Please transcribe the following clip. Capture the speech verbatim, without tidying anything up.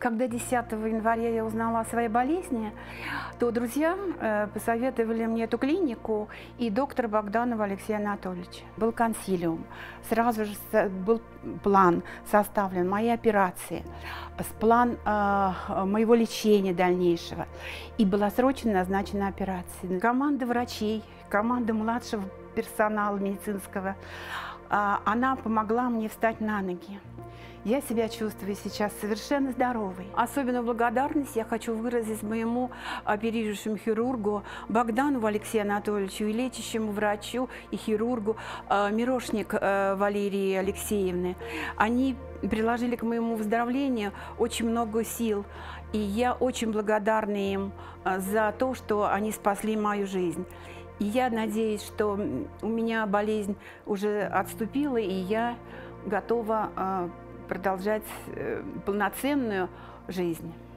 Когда десятого января я узнала о своей болезни, то друзья э, посоветовали мне эту клинику и доктора Богданова Алексея Анатольевича. Был консилиум, сразу же был план составлен моей операции, план э, моего лечения дальнейшего, и была срочно назначена операция. Команда врачей, команда младшего персонала медицинского, э, она помогла мне встать на ноги. Я себя чувствую сейчас совершенно здоровой. Особенно благодарность я хочу выразить моему оперирующему хирургу Богданову Алексею Анатольевичу и лечащему врачу и хирургу э, Мирошник э, Валерии Алексеевны. Они приложили к моему выздоровлению очень много сил, и я очень благодарна им за то, что они спасли мою жизнь. И я надеюсь, что у меня болезнь уже отступила, и я готова э, продолжать полноценную жизнь.